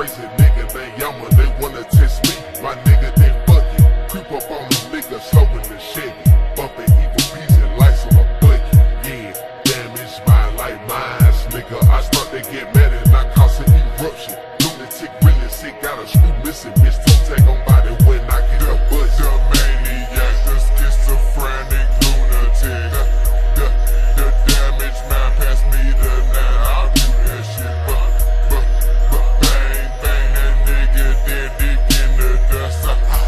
crazy nigga named Yama, they wanna test me. My nigga, they fucking creep up on this nigga, slow in the Chevy, bumping evil beats and lights on a buggy. Yeah, damage mine like mines, nigga. I start to get mad and I cause an eruption. Lunatic, really sick, got a screw missing, bitch. Don't take on body when I get a buzz. The maniac, the schizophrenic lunatic. The damage man pass me the nine. I'll do that shit, but bang, bang, that nigga dead dick in the dust.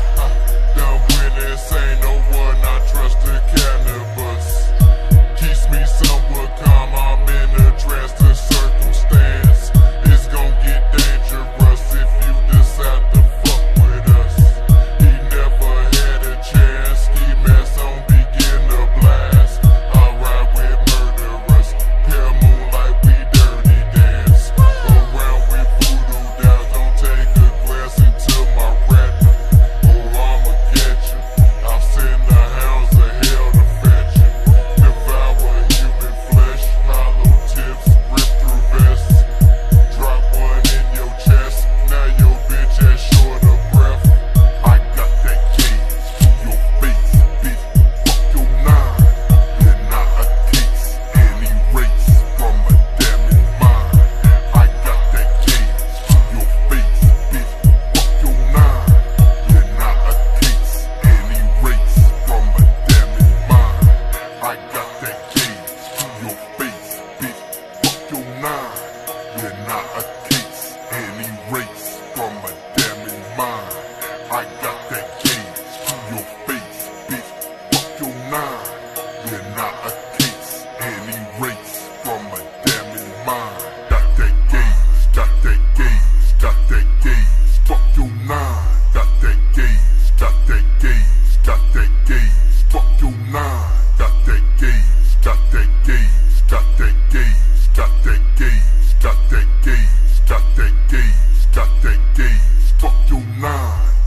Done with this, ain't no one I trust the cannabis. Keeps me somewhat calm, I'm in a trance to circumstance. It's gon' get dangerous if you decide to fuck with us. He never had a chance, ski mask on, begin to blast. I ride with murderers, pale moonlight, we dirty dance. Around with voodoo downs, don't take a glass into my retina, or I'ma get you. I'll send the hounds of hell to fetch you. Devour human flesh, hollow tips, rip through vests. Drop one in your chest, now your bitch has short of breath. I got that cage to your face, bitch, fuck your nine. You're not a case, any race from a damaged mind. I got that cage to your face, bitch, fuck your nine. You're not a case, any race from a damaged mind. I got that cage to your face, bitch, fuck your nine. You're not a case, any race from a damaged mind. I got that cage to your face, bitch, fuck your nine. You're not a case, any race from a damaged mind. Got that gauge, got that gauge, got that gauge, fuck your nine. Got that gauge, got that gauge, got that gauge, fuck your nine. Got that gauge, got that gauge, got that gauge, got that gauge, got that gauge, got that gauge, got that gauge, fuck your nine.